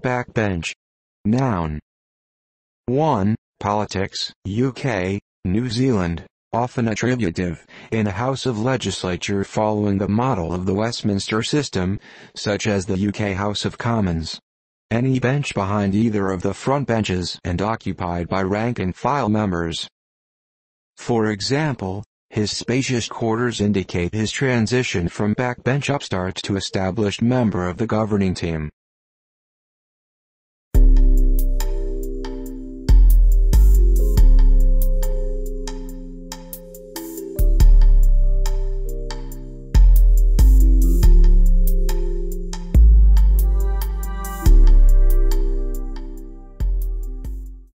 backbench. Noun. 1. Politics, UK, New Zealand, often attributive, in a House of Legislature following the model of the Westminster system, such as the UK House of Commons. Any bench behind either of the front benches and occupied by rank-and-file members. For example, his spacious quarters indicate his transition from backbench upstart to established member of the governing team.